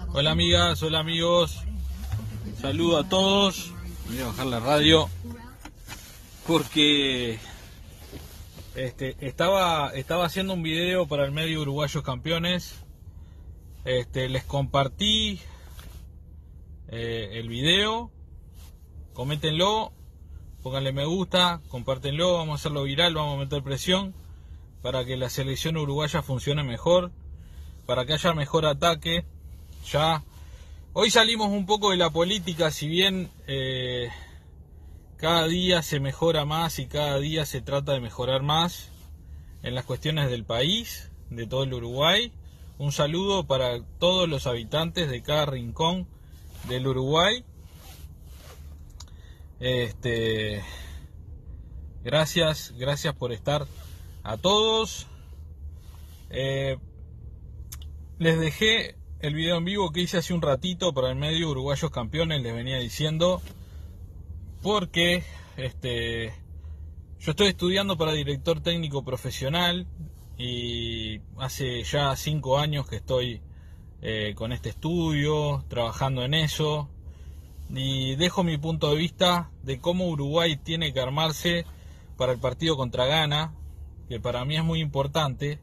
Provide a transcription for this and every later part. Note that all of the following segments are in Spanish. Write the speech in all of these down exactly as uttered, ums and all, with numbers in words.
Hola amigas, hola amigos, saludo a todos. Voy a bajar la radio porque este, estaba, estaba haciendo un video para el medio Uruguayos Campeones. Este, les compartí eh, el video, coméntenlo, pónganle me gusta, compártenlo, vamos a hacerlo viral, vamos a meter presión para que la selección uruguaya funcione mejor, para que haya mejor ataque. Ya hoy salimos un poco de la política, si bien eh, cada día se mejora más y cada día se trata de mejorar más en las cuestiones del país, de todo el Uruguay. Un saludo para todos los habitantes de cada rincón del Uruguay. Este, gracias, gracias por estar a todos. Eh, les dejé el video en vivo que hice hace un ratito para el medio Uruguayos Campeones, les venía diciendo, porque este, yo estoy estudiando para director técnico profesional y hace ya cinco años que estoy eh, con este estudio, trabajando en eso, y dejo mi punto de vista de cómo Uruguay tiene que armarse para el partido contra Ghana, que para mí es muy importante.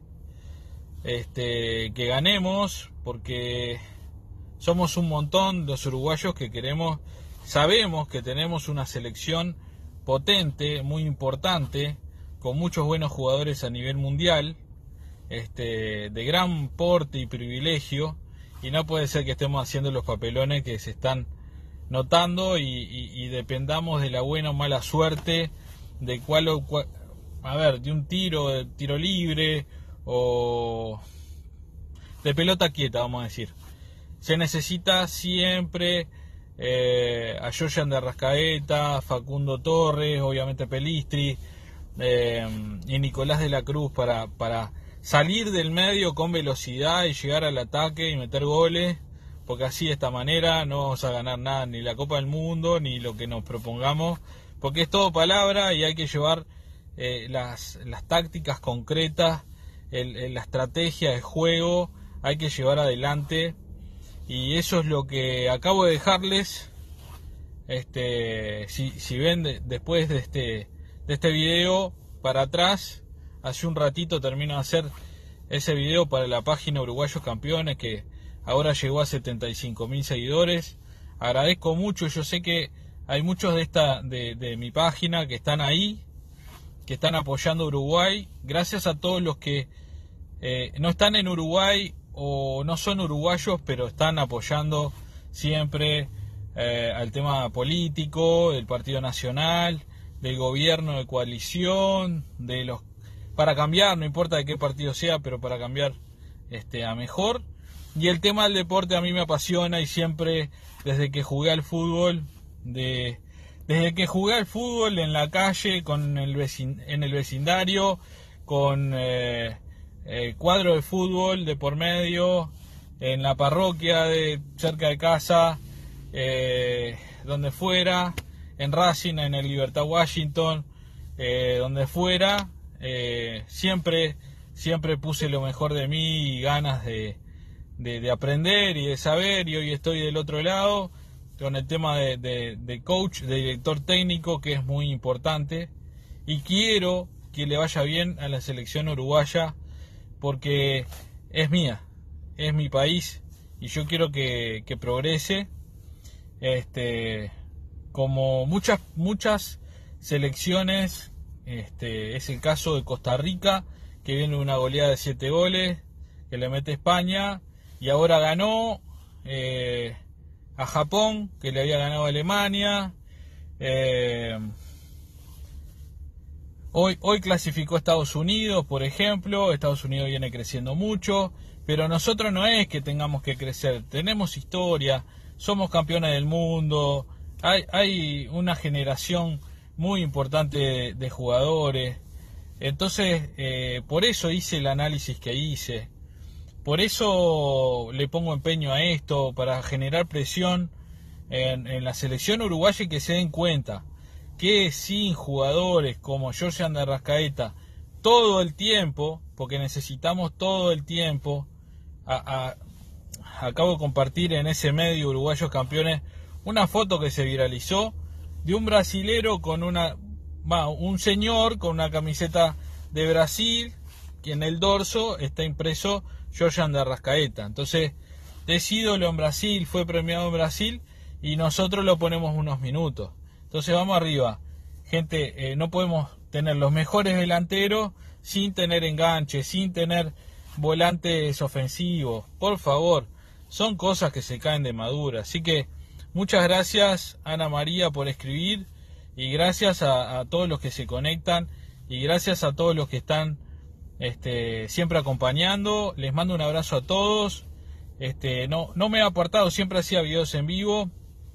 Este, que ganemos, porque somos un montón los uruguayos que queremos, sabemos que tenemos una selección potente, muy importante, con muchos buenos jugadores a nivel mundial, este, de gran porte y privilegio, y no puede ser que estemos haciendo los papelones que se están notando y, y, y dependamos de la buena o mala suerte de cuál o cual, a ver, de un tiro, de tiro libre o de pelota quieta, vamos a decir. Se necesita siempre eh, a Joyan de Arrascaeta, Facundo Torres, obviamente Pelistri eh, y Nicolás de la Cruz para, para salir del medio con velocidad y llegar al ataque y meter goles, porque así de esta manera no vamos a ganar nada, ni la Copa del Mundo ni lo que nos propongamos, porque es todo palabra y hay que llevar eh, las, las tácticas concretas. El, el, la estrategia de juego hay que llevar adelante, y eso es lo que acabo de dejarles. Este, si, si ven de, después de este, de este video para atrás, hace un ratito termino de hacer ese video para la página Uruguayos Campeones, que ahora llegó a setenta y cinco mil seguidores. Agradezco mucho, yo sé que hay muchos de, esta, de, de mi página que están ahí, que están apoyando a Uruguay. Gracias a todos los que eh, no están en Uruguay o no son uruguayos, pero están apoyando siempre eh, al tema político, del Partido Nacional, del gobierno de coalición, de los para cambiar, no importa de qué partido sea, pero para cambiar este, a mejor. Y el tema del deporte a mí me apasiona, y siempre desde que jugué al fútbol, de Desde que jugué al fútbol en la calle, con el vecin, en el vecindario, con eh, eh, cuadro de fútbol de por medio, en la parroquia de cerca de casa, eh, donde fuera, en Racing, en el Libertad Washington, eh, donde fuera, eh, siempre, siempre puse lo mejor de mí y ganas de, de, de aprender y de saber, y hoy estoy del otro lado con el tema de, de, de coach, de director técnico, que es muy importante, y quiero que le vaya bien a la selección uruguaya, porque es mía, es mi país, y yo quiero que, que progrese, este, como muchas, muchas selecciones. Este, es el caso de Costa Rica, que viene una goleada de siete goles, que le mete España, y ahora ganó eh, a Japón, que le había ganado a Alemania. Eh, hoy, hoy clasificó a Estados Unidos, por ejemplo. Estados Unidos viene creciendo mucho, pero nosotros no es que tengamos que crecer, tenemos historia, somos campeones del mundo, hay, hay una generación muy importante de, de jugadores. Entonces, eh, por eso hice el análisis que hice. Por eso le pongo empeño a esto, para generar presión en, en la selección uruguaya, y que se den cuenta que sin jugadores como Joyan de Arrascaeta todo el tiempo, porque necesitamos todo el tiempo a, a, acabo de compartir en ese medio Uruguayos Campeones una foto que se viralizó de un brasilero con una, va, un señor con una camiseta de Brasil, que en el dorso está impreso Georgian de Arrascaeta. Entonces, es ídolo en Brasil, fue premiado en Brasil y nosotros lo ponemos unos minutos. Entonces vamos arriba. Gente, eh, no podemos tener los mejores delanteros sin tener enganche, sin tener volantes ofensivos. Por favor, son cosas que se caen de madura. Así que muchas gracias, Ana María, por escribir, y gracias a, a todos los que se conectan y gracias a todos los que están este, siempre acompañando. Les mando un abrazo a todos. Este, no, no me he apartado, siempre hacía videos en vivo,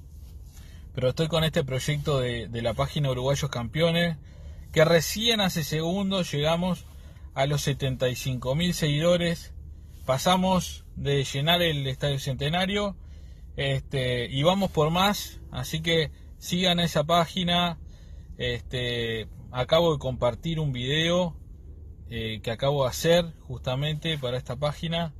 pero estoy con este proyecto de, de la página Uruguayos Campeones, que recién hace segundos llegamos a los setenta y cinco mil seguidores. Pasamos de llenar el Estadio Centenario este, y vamos por más, así que sigan esa página. Este, acabo de compartir un video eh, que acabo de hacer justamente para esta página.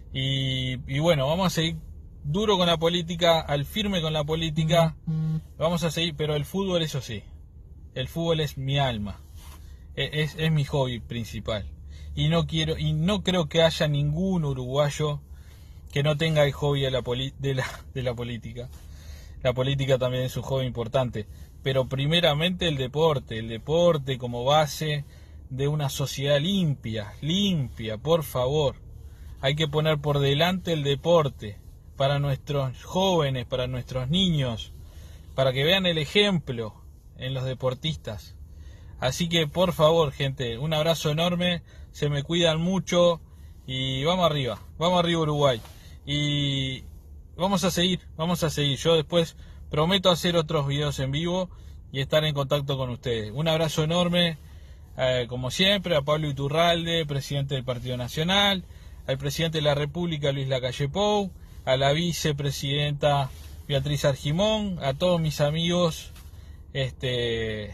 Y, y bueno, vamos a seguir duro con la política, al firme con la política, vamos a seguir, pero el fútbol, eso sí, el fútbol es mi alma, es, es mi hobby principal, y no quiero, y no creo que haya ningún uruguayo que no tenga el hobby de la, poli, de la, de la política. La política también es un hobby importante, pero primeramente el deporte, el deporte como base de una sociedad limpia, limpia, por favor. Hay que poner por delante el deporte para nuestros jóvenes, para nuestros niños, para que vean el ejemplo en los deportistas. Así que por favor, gente, un abrazo enorme, se me cuidan mucho y vamos arriba, vamos arriba Uruguay. Y vamos a seguir, vamos a seguir. Yo después prometo hacer otros videos en vivo y estar en contacto con ustedes. Un abrazo enorme, eh, como siempre, a Pablo Iturralde, presidente del Partido Nacional, al presidente de la República, Luis Lacalle Pou, a la vicepresidenta Beatriz Argimón, a todos mis amigos, este,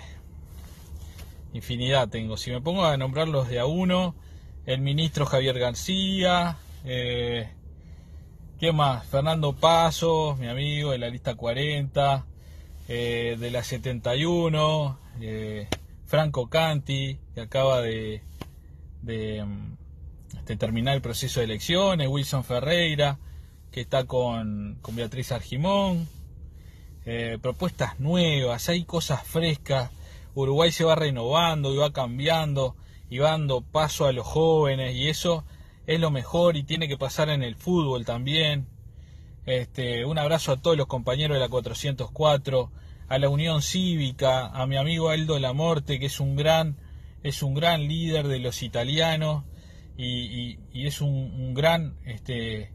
infinidad tengo. Si me pongo a nombrarlos de a uno, el ministro Javier García, eh, ¿qué más? Fernando Pasos, mi amigo de la lista cuarenta, eh, de la setenta y uno, eh, Franco Canti, que acaba de... de de terminar el proceso de elecciones, Wilson Ferreira, que está con, con Beatriz Argimón, eh, propuestas nuevas, hay cosas frescas, Uruguay se va renovando y va cambiando y va dando paso a los jóvenes, y eso es lo mejor y tiene que pasar en el fútbol también. Este, un abrazo a todos los compañeros de la cuatrocientos cuatro, a la Unión Cívica, a mi amigo Aldo Lamorte, que es un gran, es un gran líder de los italianos. Y, y, y es un, un gran este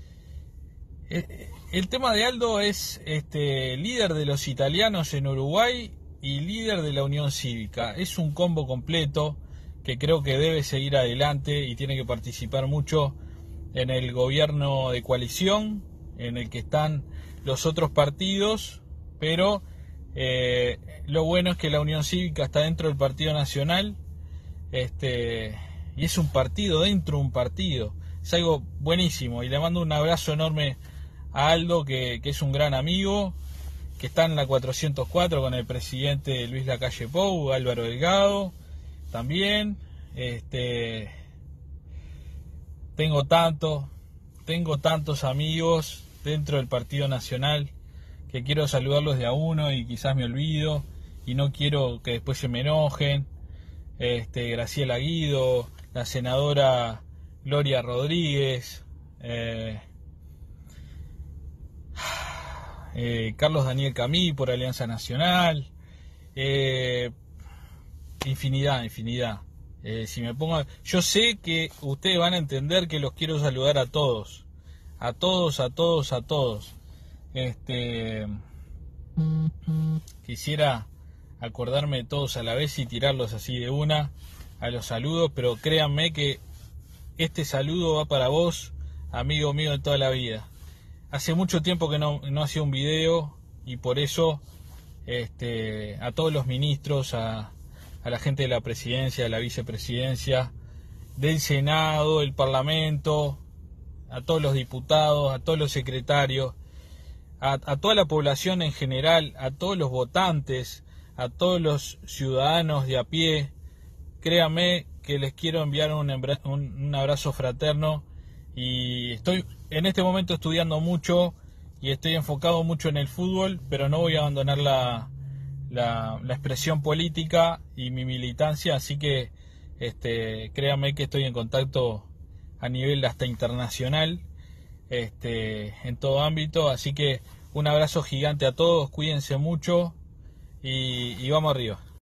el, el tema de Aldo es este líder de los italianos en Uruguay y líder de la Unión Cívica. Es un combo completo que creo que debe seguir adelante y tiene que participar mucho en el gobierno de coalición en el que están los otros partidos, pero eh, lo bueno es que la Unión Cívica está dentro del Partido Nacional, este y es un partido dentro de un partido. Es algo buenísimo. Y le mando un abrazo enorme a Aldo, que, que es un gran amigo, que está en la cuatrocientos cuatro con el presidente Luis Lacalle Pou, Álvaro Delgado, también. Este, tengo tanto, tengo tantos amigos dentro del Partido Nacional que quiero saludarlos de a uno y quizás me olvido y no quiero que después se me enojen. Este, Graciela Guido, la senadora Gloria Rodríguez, eh, eh, Carlos Daniel Camí por Alianza Nacional, eh, infinidad, infinidad. Eh, si me pongo, yo sé que ustedes van a entender que los quiero saludar a todos, a todos, a todos, a todos. Este, quisiera acordarme de todos a la vez y tirarlos así de una a los saludos, pero créanme que este saludo va para vos, amigo mío de toda la vida. Hace mucho tiempo que no, no hacía un video y por eso este, a todos los ministros, a, a la gente de la presidencia, de la vicepresidencia, del Senado, del Parlamento, a todos los diputados, a todos los secretarios, a, a toda la población en general, a todos los votantes, a todos los ciudadanos de a pie. Créanme que les quiero enviar un, un abrazo fraterno, y estoy en este momento estudiando mucho y estoy enfocado mucho en el fútbol, pero no voy a abandonar la, la, la expresión política y mi militancia, así que este, créanme que estoy en contacto a nivel hasta internacional, este, en todo ámbito, así que un abrazo gigante a todos, cuídense mucho y, y vamos arriba.